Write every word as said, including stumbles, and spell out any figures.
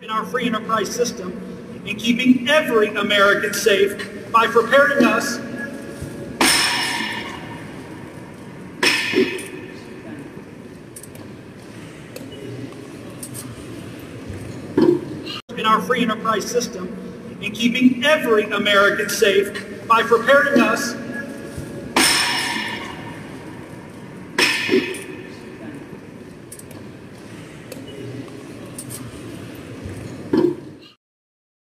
in our free enterprise system and keeping every American safe by preparing us in our free enterprise system and keeping every American safe by preparing us